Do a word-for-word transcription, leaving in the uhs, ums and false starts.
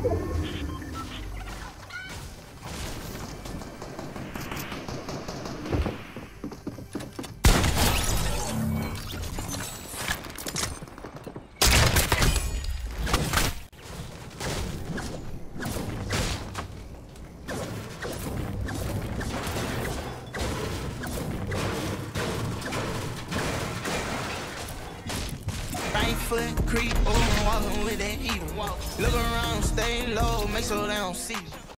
Foot creep, oh, walking with that heat. Look around, stay low, make sure they don't see you.